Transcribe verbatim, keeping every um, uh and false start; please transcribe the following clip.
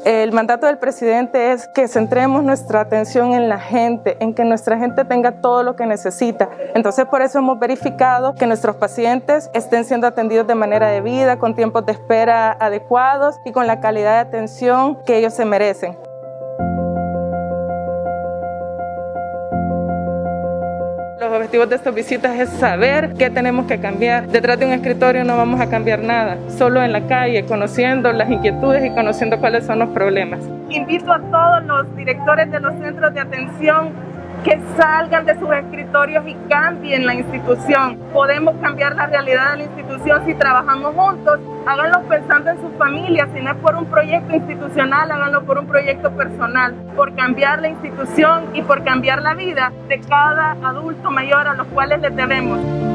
El mandato del presidente es que centremos nuestra atención en la gente, en que nuestra gente tenga todo lo que necesita. Entonces, por eso hemos verificado que nuestros pacientes estén siendo atendidos de manera debida, con tiempos de espera adecuados y con la calidad de atención que ellos se merecen. Los objetivos de estas visitas es saber qué tenemos que cambiar. Detrás de un escritorio no vamos a cambiar nada, solo en la calle, conociendo las inquietudes y conociendo cuáles son los problemas. Invito a todos los directores de los centros de atención que salgan de sus escritorios y cambien la institución. Podemos cambiar la realidad de la institución si trabajamos juntos. Háganlo pensando en sus familias, si no es por un proyecto institucional, háganlo por un proyecto personal, por cambiar la institución y por cambiar la vida de cada adulto mayor a los cuales les debemos.